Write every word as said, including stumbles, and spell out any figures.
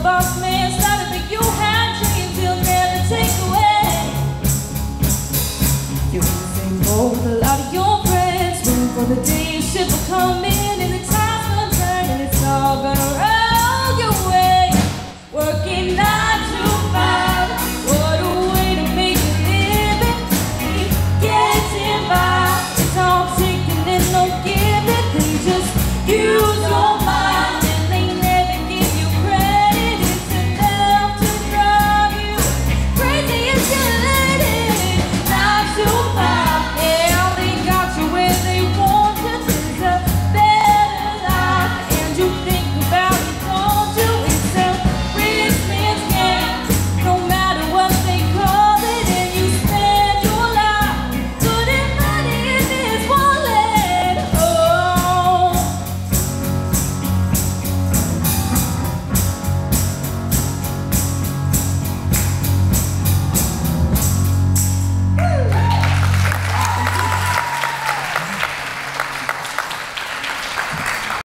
boss man started, but you had dreams you'll never take away. You're the same boat with a lot of your friends, waiting for the day